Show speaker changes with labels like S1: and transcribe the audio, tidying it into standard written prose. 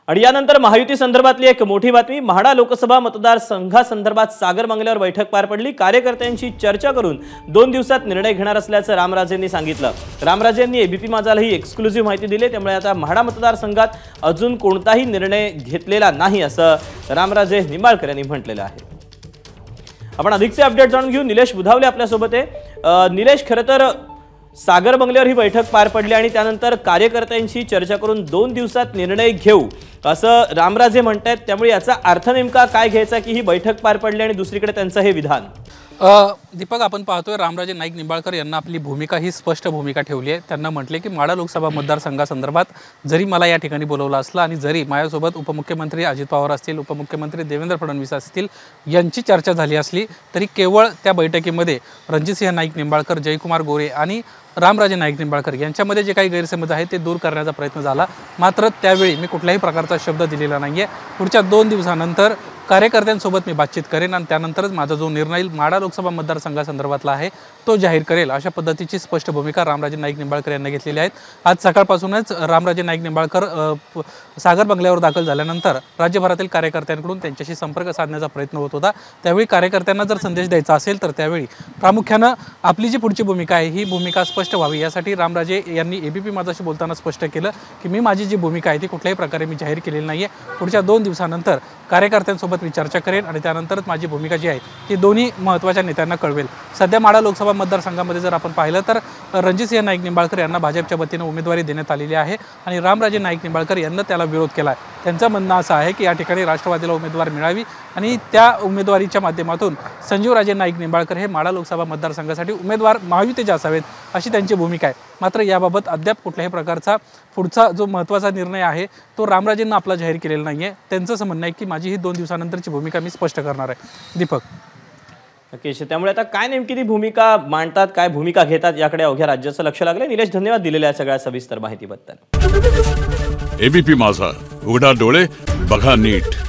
S1: आणि यानंतर महायुती संदर्भातली एक मोठी बातमी। म्हाडा लोकसभा मतदारसंघासंदर्भात सागर बंगल्यावर बैठक पार पडली। कार्यकर्त्यांशी चर्चा करून 2 दिवसात निर्णय घेणार असल्याचं रामराजेंनी सांगितलं। रामराजेंनी एबीपी माझालाही एक्सक्लुझिव्ह माहिती दिली। त्यामुळे आता म्हाडा मतदारसंघात अजून कोणताही निर्णय घेतलेला नाही असं रामराजे निंबाळकर यांनी म्हटलेलं आहे। आपण अधिकचे अपडेट जाणून घेऊ। निलेश बुधावले आपल्या सोबत आहे। निलेश, खरं तर सागर बंगल्यावर ही बैठक पार पडली आणि त्यानंतर कार्यकर्त्यांशी चर्चा करून 2 दिवसात निर्णय घेऊ असं रामराजे म्हणतात। त्यामुळे याचा अर्थ नेमका काय घ्यायचा की ही बैठक पार पडली आणि दुसरीकडे त्यांचं हे विधान?
S2: दीपक, आपण पाहतोय रामराजे नाईक निंबाळकर यांना आपली भूमिका ही स्पष्ट भूमिका ठेवली आहे। त्यांना म्हटले की म्हाडा लोकसभा मतदारसंघासंदर्भात जरी मला या ठिकाणी बोलवलं असलं आणि जरी माझ्यासोबत उपमुख्यमंत्री अजित पवार असतील, उपमुख्यमंत्री देवेंद्र फडणवीस असतील, यांची चर्चा झाली असली तरी केवळ त्या बैठकीमध्ये रणजितसिंह नाईक निंबाळकर, जयकुमार गोरे आणि रामराजे नाईक निंबाळकर यांच्यामध्ये जे काही गैरसमज आहे ते दूर करण्याचा प्रयत्न झाला। मात्र त्यावेळी मी कुठल्याही प्रकारचा शब्द दिलेला नाही आहे। पुढच्या 2 दिवसानंतर कार्यकर्त्यांसोबत मी बातचीत करेन आणि त्यानंतरच माझा जो निर्णय म्हाडा लोकसभा मतदारसंघासंदर्भातला आहे तो जाहीर करेल, अशा पद्धतीची स्पष्ट भूमिका रामराजे नाईक निंबाळकर यांनी घेतलेली आहे। आज सकाळपासूनच रामराजे नाईक निंबाळकर सागर बंगल्यावर दाखल झाल्यानंतर राज्यभरातील कार्यकर्त्यांकडून त्यांच्याशी संपर्क साधण्याचा प्रयत्न होत होता। त्यावेळी कार्यकर्त्यांना जर संदेश द्यायचा असेल तर त्यावेळी प्रामुख्यानं आपली जी पुढची भूमिका आहे ही भूमिका स्पष्ट व्हावी यासाठी रामराजे यांनी एबीपी माझाशी बोलताना स्पष्ट केलं की मी माझी जी भूमिका आहे ती कुठल्याही प्रकारे मी जाहीर केलेली नाही आहे। पुढच्या 2 दिवसानंतर कार्यकर्त्यांसोबत मी चर्चा करेन आणि त्यानंतरच माझी भूमिका जी आहे ती दोन्ही महत्त्वाच्या नेत्यांना कळवेल। सध्या म्हाडा लोकसभा मतदारसंघामध्ये जर आपण पाहिलं तर रणजितसिंह नाईक निंबाळकर यांना भाजपच्या वतीने उमेदवारी देण्यात आलेली आहे आणि रामराजे नाईक निंबाळकर यांना त्याला विरोध केला आहे। त्यांचं म्हणणं असं आहे की या ठिकाणी राष्ट्रवादीला उमेदवार मिळावी आणि त्या उमेदवारीच्या माध्यमातून संजीवराजे नाईक निंबाळकर हे म्हाडा लोकसभा मतदारसंघासाठी उमेदवार महायुतीचे असावेत अशी त्यांची भूमिका आहे। मात्र याबाबत अद्याप कुठल्याही प्रकारचा पुढचा जो महत्त्वाचा निर्णय आहे तो रामराजेंना आपला जाहीर केलेला नाही आहे। त्यांचं असं म्हणणं आहे की माझी ही 2 दिवसानंतरची भूमिका मी स्पष्ट करणार आहे। दीपक,
S1: नक्कीच। त्यामुळे आता काय नेमकी ती भूमिका मांडतात, काय भूमिका घेतात याकडे अवघ्या राज्याचं लक्ष लागलंय। निलेश, धन्यवाद दिलेल्या सगळ्या सविस्तर माहितीबद्दल।
S3: एबीपी माझा, उघडा डोळे बघा नीट।